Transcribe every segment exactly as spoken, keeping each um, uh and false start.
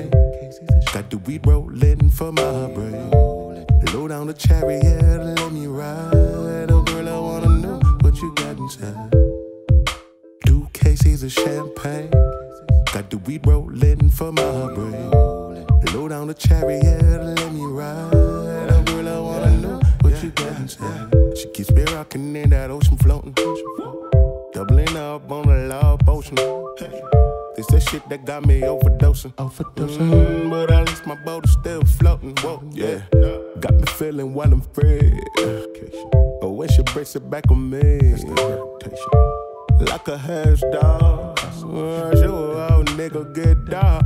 champagne. Got the weed rollin' for my brain. Low down the chariot and let me ride. Oh girl, I wanna know what you got inside. Two cases of champagne. Got the weed rollin' for my brain. Low down the chariot and let me ride. Oh girl, I wanna know what you got inside. She keeps me rockin' in that ocean floating. Doubling up on the law potion. This that shit that got me overdosing. Overdosing. Mm, but at least my boat is still floating. Whoa, yeah. Got me feeling while I'm free. But when she breaks it back on me, like a hash dog. Sure, old nigga get dog.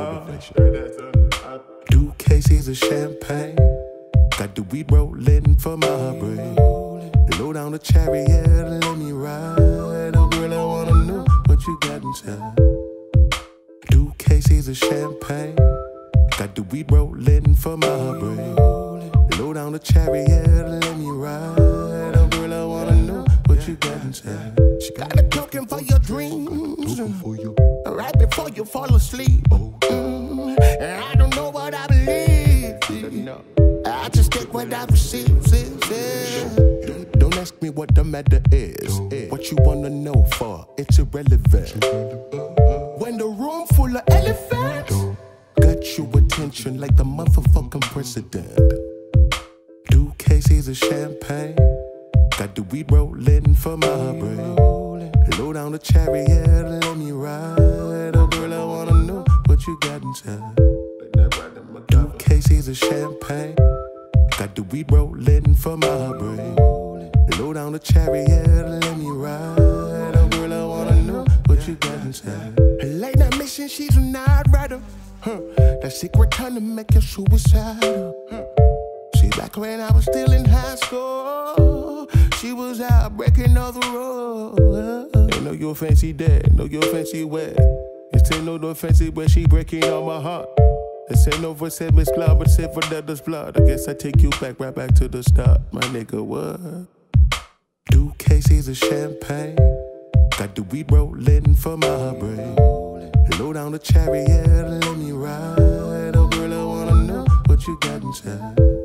Two cases of champagne. Got the weed rollin' for my brain. Low down the chariot and let me ride. Oh girl, I wanna know what you got inside. Two cases of champagne. Got the weed rollin' for my brain. Low down the chariot and let me ride. Oh girl, I wanna know what you got inside. She got a token for your dreams, right before you fall asleep. Mm, and I don't know what I believe. I just take what I receive. Don't ask me what the matter is. What you wanna know for? It's irrelevant. When the room full of elephants got your attention like the motherfucking president. Two cases of champagne. Got the weed rollin' for my brain. Low down the chariot and let me ride. Oh girl, I wanna know what you got inside. Two cases of champagne. Got the weed rollin' for my brain. Low down the chariot and let me ride. Oh girl, I wanna know what you got inside. Her late night mission, she's a night rider. Huh. That secret kind to make you suicidal. Huh. See, back when I was still in high school, she was out breaking all the rules. Ain't know you a fancy dad, know you a fancy wet. It's ain't no no fancy where she breaking all my heart. This ain't no for said Miss Blood, but said for Deadless Blood. I guess I take you back, right back to the start. My nigga, what? Two cases of champagne. Got the weed rollin' for my brain. Low down the chariot and let me ride. Oh girl, I wanna know what you got inside.